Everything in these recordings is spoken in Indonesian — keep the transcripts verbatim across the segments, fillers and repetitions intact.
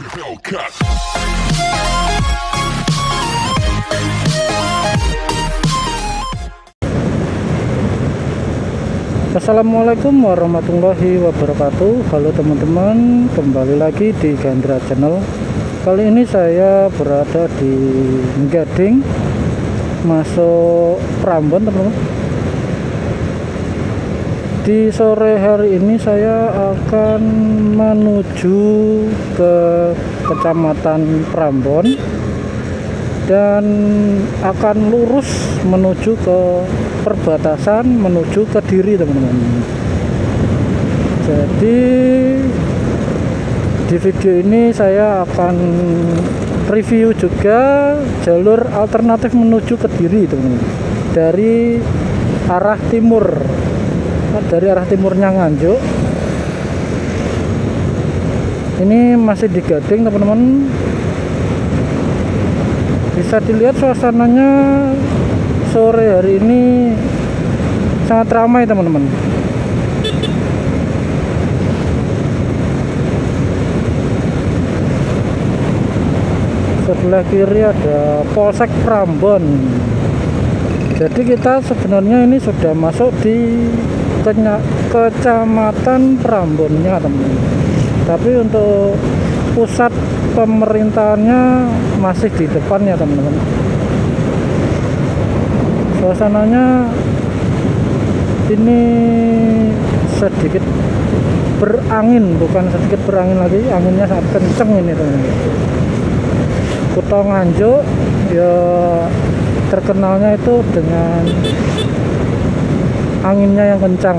Hellcat. Assalamualaikum warahmatullahi wabarakatuh. Halo teman-teman, kembali lagi di Gandra Channel. Kali ini saya berada di Gading, masuk Prambon teman-teman. Di sore hari ini saya akan menuju ke Kecamatan Prambon dan akan lurus menuju ke perbatasan menuju ke Kediri teman-teman. Jadi di video ini saya akan review juga jalur alternatif menuju ke Kediri teman-teman, dari arah timur, dari arah timurnya Nganjuk. Ini masih di Gading teman-teman. Bisa dilihat suasananya sore hari ini sangat ramai teman-teman. Sebelah kiri ada Polsek Prambon. Jadi kita sebenarnya ini sudah masuk di Kecamatan Prambonnya teman-teman. Tapi untuk pusat pemerintahannya masih di depannya teman-teman. Suasananya ini sedikit berangin, bukan sedikit berangin lagi, anginnya sangat kenceng ini teman-teman. Kota Nganjuk ya terkenalnya itu dengan anginnya yang kencang.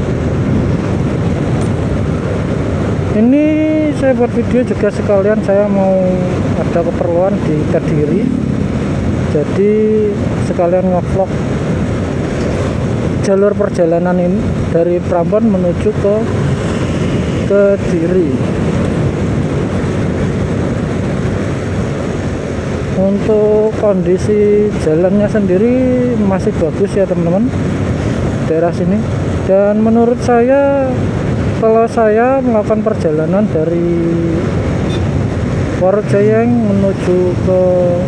Ini saya buat video juga sekalian saya mau ada keperluan di Kediri, jadi sekalian ngevlog jalur perjalanan ini dari Prambon menuju ke Kediri. Untuk kondisi jalannya sendiri masih bagus ya teman-teman, daerah sini. Dan menurut saya, kalau saya melakukan perjalanan dari Worojayeng menuju ke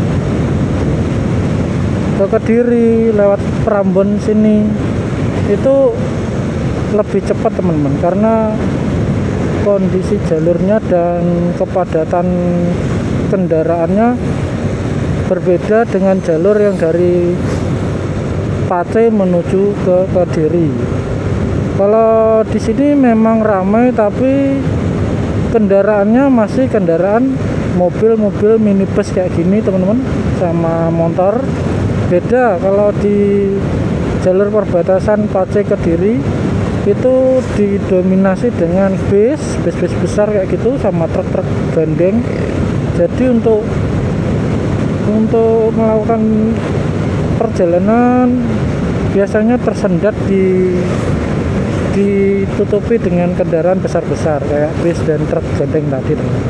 ke Kediri lewat Prambon sini itu lebih cepat teman-teman, karena kondisi jalurnya dan kepadatan kendaraannya berbeda dengan jalur yang dari Pace menuju ke Kediri. Kalau di sini memang ramai, tapi kendaraannya masih kendaraan mobil-mobil minibus kayak gini teman-teman, sama motor. Beda kalau di jalur perbatasan Pace Kediri itu didominasi dengan bis, bis-bis besar kayak gitu, sama truk-truk gandeng. Jadi untuk untuk melakukan perjalanan biasanya tersendat di ditutupi dengan kendaraan besar-besar kayak bis dan truk gandeng tadi teman.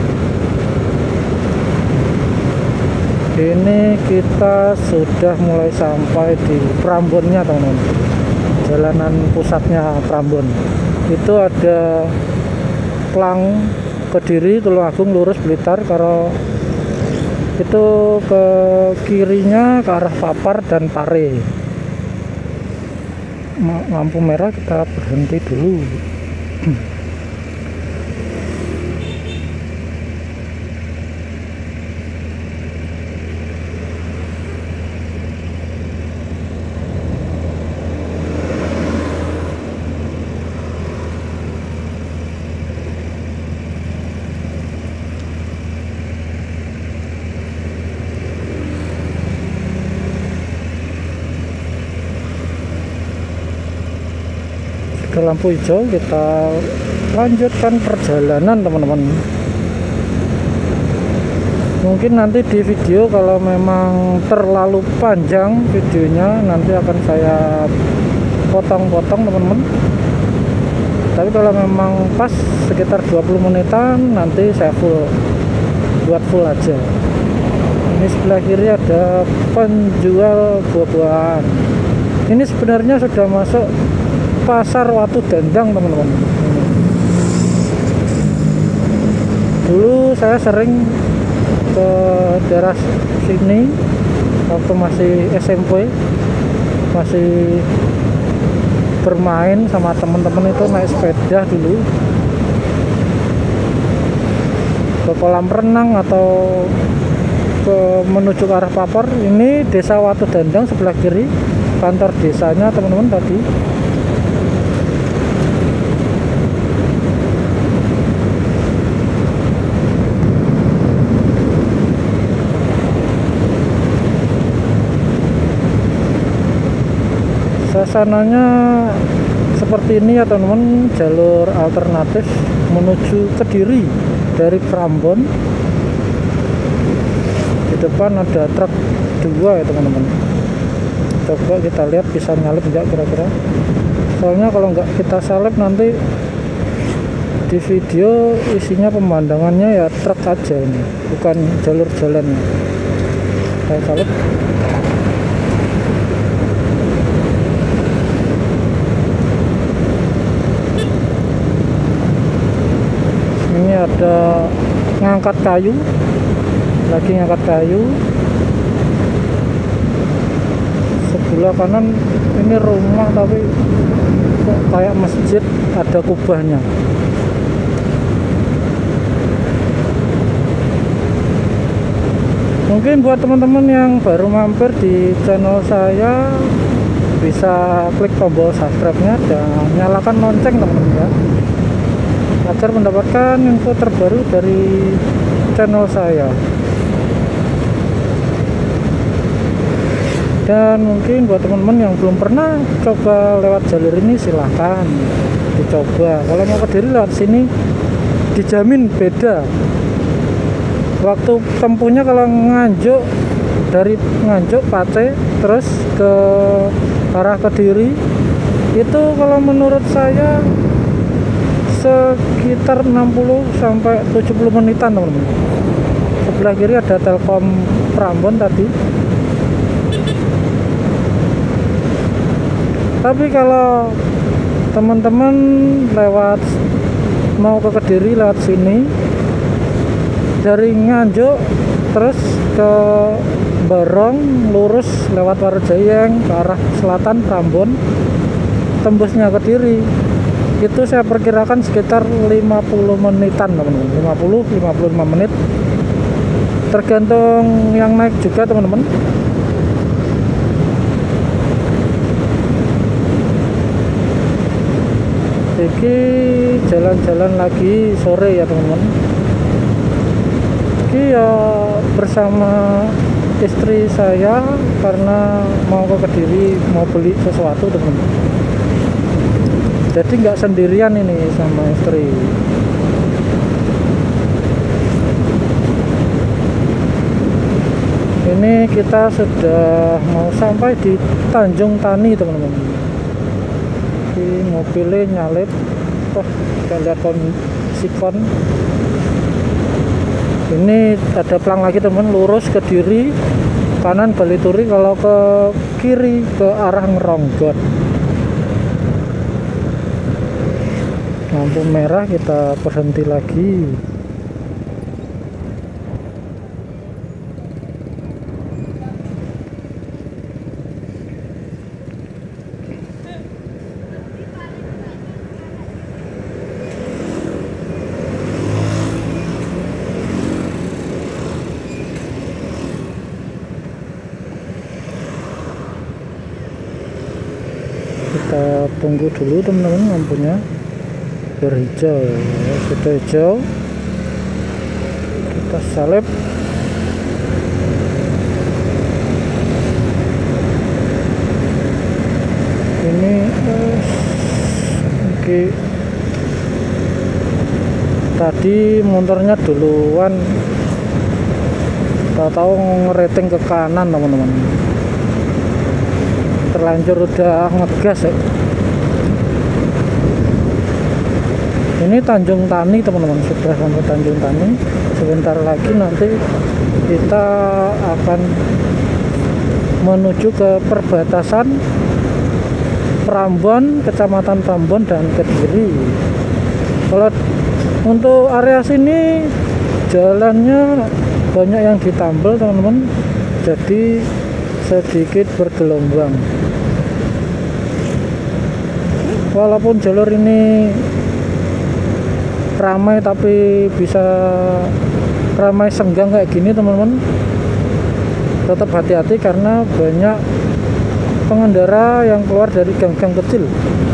Ini kita sudah mulai sampai di Prambonnya teman-teman, jalanan pusatnya Prambon. Itu ada Klang Kediri, Tulungagung, lurus Blitar. Kalau itu ke kirinya ke arah Papar dan Pare. Lampu merah, kita berhenti dulu. Ke lampu hijau, kita lanjutkan perjalanan teman-teman. Mungkin nanti di video kalau memang terlalu panjang videonya, nanti akan saya potong-potong teman-teman. Tapi kalau memang pas sekitar dua puluh menitan, nanti saya full, buat full aja. Ini sebelah kiri ada penjual buah-buahan. Ini sebenarnya sudah masuk Pasar Watu Dandang teman-teman. Dulu saya sering ke daerah sini waktu masih S M P, masih bermain sama teman-teman itu naik sepeda dulu ke kolam renang atau ke menuju ke arah Papar. Ini desa Watu Dandang sebelah kiri kantor desanya teman-teman tadi. Suasananya seperti ini ya teman-teman, jalur alternatif menuju Kediri dari Prambon. Di depan ada truk dua ya teman-teman. Coba kita lihat bisa nyalip enggak kira-kira. Soalnya kalau enggak kita salip nanti di video isinya pemandangannya ya truk aja, ini bukan jalur jalannya. Saya salip. Ini ada ngangkat kayu, lagi ngangkat kayu. Sebelah kanan ini rumah tapi kok kayak masjid, ada kubahnya. Mungkin buat teman-teman yang baru mampir di channel saya, bisa klik tombol subscribe-nya dan nyalakan lonceng teman-teman ya, agar mendapatkan info terbaru dari channel saya. Dan mungkin buat teman-teman yang belum pernah coba lewat jalur ini, silahkan dicoba. Kalau mau ke Kediri lewat sini dijamin beda. Waktu tempuhnya kalau Nganjuk, dari Nganjuk Pace terus ke arah Kediri itu kalau menurut saya sekitar enam puluh sampai tujuh puluh menitan teman-teman. Sebelah kiri ada Telkom Prambon tadi. Tapi kalau teman-teman lewat mau ke Kediri lewat sini dari Nganjuk terus ke Barong lurus lewat Warjayeng ke arah selatan Prambon, tembusnya Kediri, itu saya perkirakan sekitar lima puluh menitan teman-teman, lima puluh sampai lima puluh lima menit tergantung yang naik juga teman-teman. Ini jalan-jalan lagi sore ya teman-teman. Ini ya bersama istri saya karena mau ke Kediri, mau beli sesuatu teman-teman. Jadi nggak sendirian ini sama istri. Ini kita sudah mau sampai di Tanjung Tani teman-teman. Ini mobilnya nyalip. Oh, kita lihat sikon. Ini ada pelang lagi teman, lurus ke Kediri, kanan Balituri, kalau ke kiri ke arah Ngeronggot. Lampu merah, kita berhenti lagi. Kita tunggu dulu teman-teman, lampunya berhijau ya, sudah hijau, kita salib. Ini eh, okay. Tadi motornya duluan, tahu-tahu ngerating ke kanan teman-teman, terlanjur udah ngegas ya. Ini Tanjung Tani teman-teman, sudah sampai Tanjung Tani. Sebentar lagi nanti kita akan menuju ke perbatasan Prambon, Kecamatan Prambon dan Kediri. Kalau untuk area sini jalannya banyak yang ditambal teman-teman, jadi sedikit bergelombang. Walaupun jalur ini ramai tapi bisa ramai senggang kayak gini teman-teman, tetap hati-hati karena banyak pengendara yang keluar dari gang-gang kecil.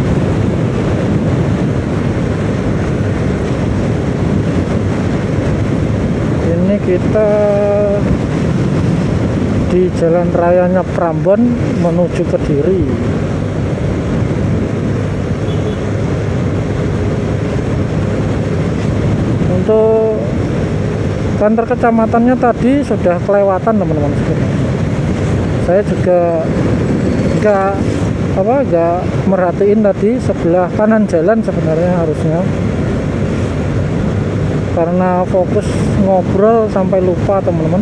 Ini kita di jalan rayanya Prambon menuju Kediri. Untuk kantor kecamatannya tadi sudah kelewatan teman-teman. Saya juga nggak apa nggak merhatiin tadi sebelah kanan jalan sebenarnya harusnya, karena fokus ngobrol sampai lupa teman-teman.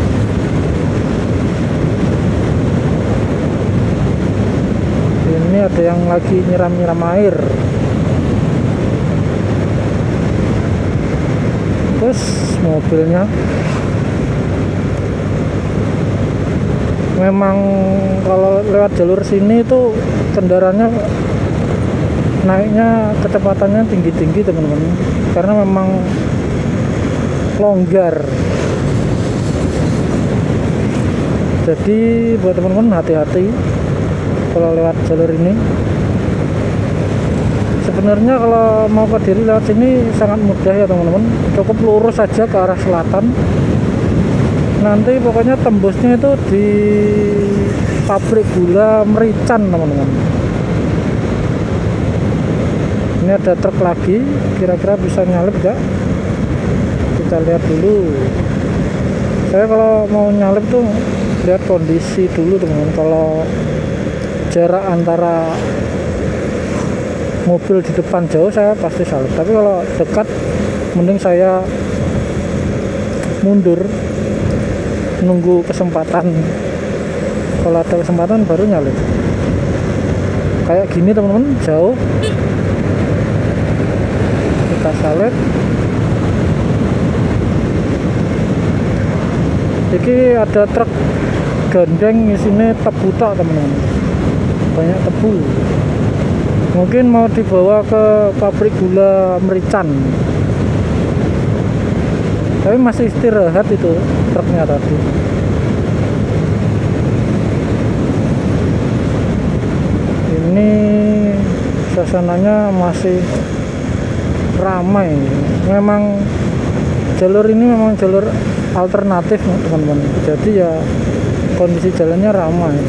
Ini ada yang lagi nyiram-nyiram air. Terus mobilnya memang kalau lewat jalur sini itu kendaraannya naiknya kecepatannya tinggi-tinggi teman-teman, karena memang longgar. Jadi buat teman-teman hati-hati kalau lewat jalur ini. Sebenarnya kalau mau ke Kediri lewat sini sangat mudah ya teman-teman, cukup lurus saja ke arah selatan. Nanti pokoknya tembusnya itu di pabrik gula Merican teman-teman. Ini ada truk lagi, kira-kira bisa nyalip gak? Kita lihat dulu. Saya kalau mau nyalip tuh lihat kondisi dulu teman-teman. Kalau jarak antara mobil di depan jauh saya pasti salib, tapi kalau dekat mending saya mundur nunggu kesempatan. Kalau ada kesempatan baru nyalip. Kayak gini teman-teman, jauh kita salib. Ini ada truk gandeng isinya tebu tak teman-teman, banyak tebu, mungkin mau dibawa ke pabrik gula Merican, tapi masih istirahat itu truknya tadi. Ini suasananya masih ramai. Memang jalur ini memang jalur alternatif teman-teman, jadi ya kondisi jalannya ramai.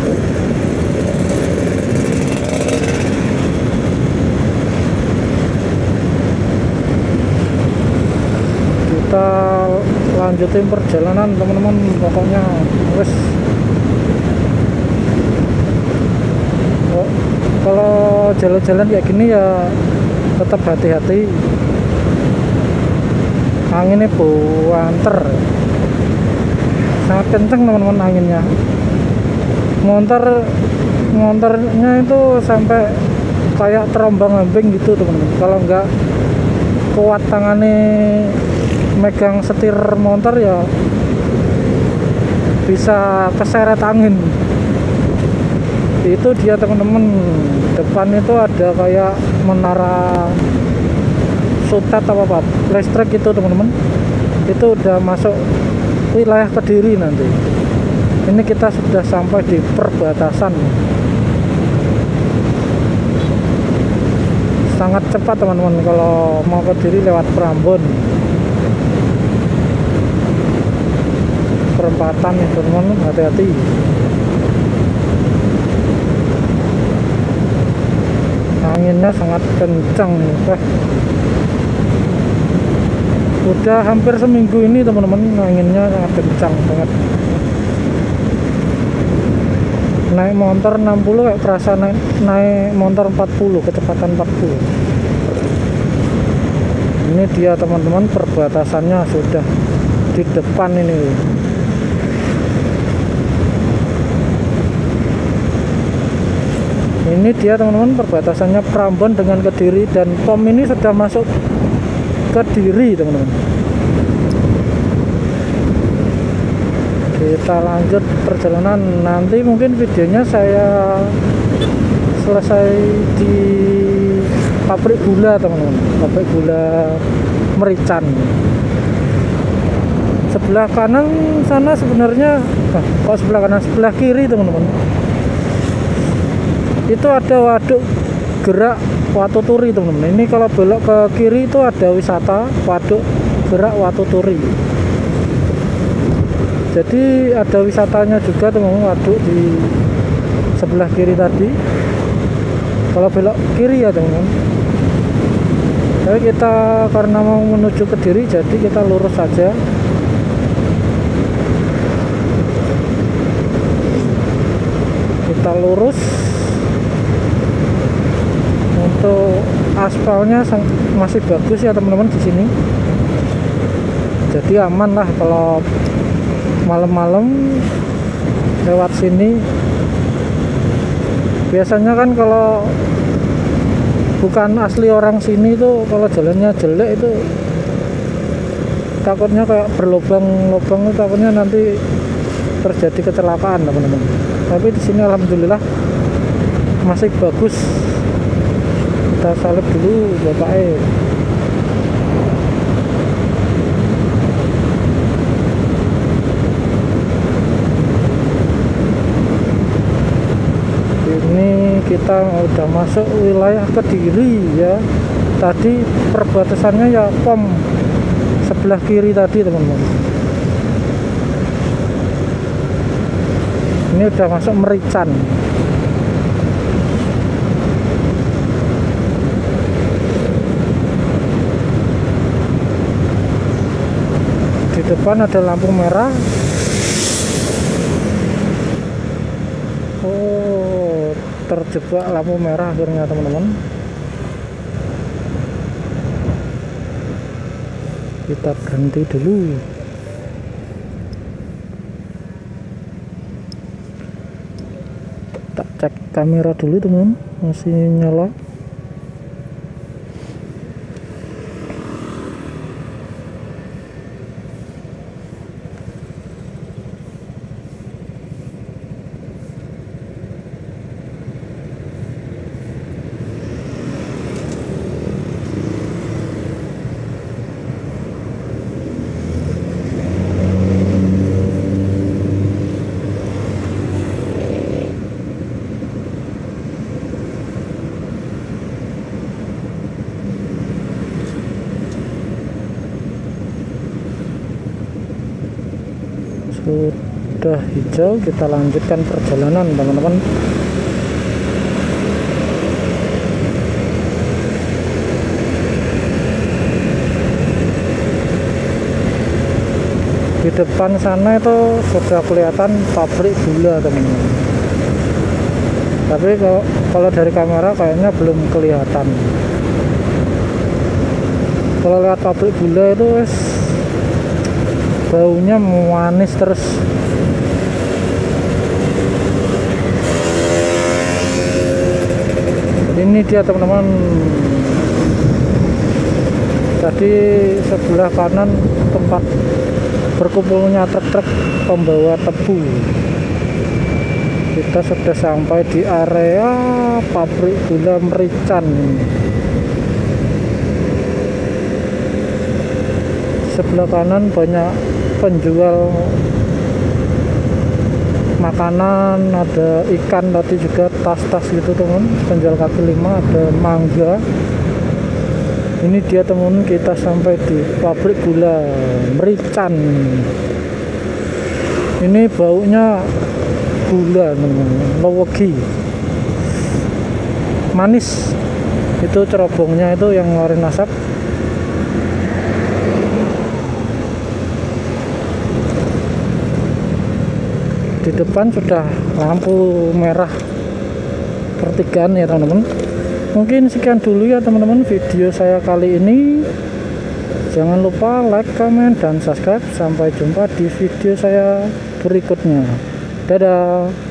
Kita lanjutin perjalanan teman-teman, pokoknya wes. Oh, kalau jalan-jalan kayak gini ya tetap hati-hati. Anginnya buanter, sangat kenceng teman-teman anginnya. Montor montornya itu sampai kayak terombang-ambing gitu teman-teman. Kalau nggak kuat tangannya megang setir motor ya bisa keseret angin. Itu dia teman-teman, depan itu ada kayak menara sutet apa apa listrik itu teman-teman. Itu udah masuk wilayah Kediri nanti. Ini kita sudah sampai di perbatasan. Sangat cepat teman-teman kalau mau ke Kediri lewat Prambon. Perempatan itu teman-teman, hati-hati. Anginnya sangat kencang. Eh. Udah hampir seminggu ini teman-teman, anginnya sangat kencang banget. Naik motor enam puluh kayak kerasa naik, naik motor empat puluh, kecepatan empat puluh. Ini dia teman-teman, perbatasannya sudah di depan ini. Ini dia teman-teman, perbatasannya Prambon dengan Kediri, dan pom ini sudah masuk Kediri teman-teman. kita lanjut perjalanan. Nanti mungkin videonya saya selesai di pabrik gula teman-teman, pabrik gula Merican. Sebelah kanan sana sebenarnya, nah, kok sebelah kanan, sebelah kiri teman-teman, itu ada waduk gerak Watu Turi teman-teman. Ini kalau belok ke kiri itu ada wisata waduk gerak Watu Turi. Jadi ada wisatanya juga teman-teman, waduk di sebelah kiri tadi. Kalau belok kiri ya teman-teman. Jadi kita karena mau menuju ke Kediri, jadi kita lurus saja. Kita lurus. Untuk aspalnya masih bagus ya teman-teman di sini. Jadi aman lah kalau malam-malam lewat sini. Biasanya kan kalau bukan asli orang sini tuh, kalau jalannya jelek itu takutnya kayak berlubang-lubang, takutnya nanti terjadi kecelakaan teman-teman. Tapi di sini alhamdulillah masih bagus. Kita salib dulu Bapak E. Ini kita udah masuk wilayah Kediri ya. Tadi perbatasannya ya pom sebelah kiri tadi teman-teman. Ini udah masuk Merican. Di depan ada lampu merah. Oh, terjebak lampu merah akhirnya teman-teman. Kita berhenti dulu. Tak cek kamera dulu teman, masih nyala. Sudah hijau, kita lanjutkan perjalanan teman-teman. Di depan sana itu sudah kelihatan pabrik gula teman-teman. Tapi kalau, kalau dari kamera kayaknya belum kelihatan. Kalau lihat pabrik gula itu wes baunya manis terus. Ini dia teman-teman. Tadi sebelah kanan tempat berkumpulnya truk-truk pembawa tebu. Kita sudah sampai di area pabrik gula Merican. Sebelah kanan banyak penjual makanan, ada ikan tadi juga, tas-tas gitu teman, penjual kaki lima, ada mangga. Ini dia teman, kita sampai di pabrik gula Merican. Ini baunya gula teman, lowegi, manis. Itu cerobongnya itu yang ngeluarin asap. Di depan sudah lampu merah pertigaan ya teman-teman. Mungkin sekian dulu ya teman-teman video saya kali ini. Jangan lupa like, comment, dan subscribe. Sampai jumpa di video saya berikutnya. Dadah.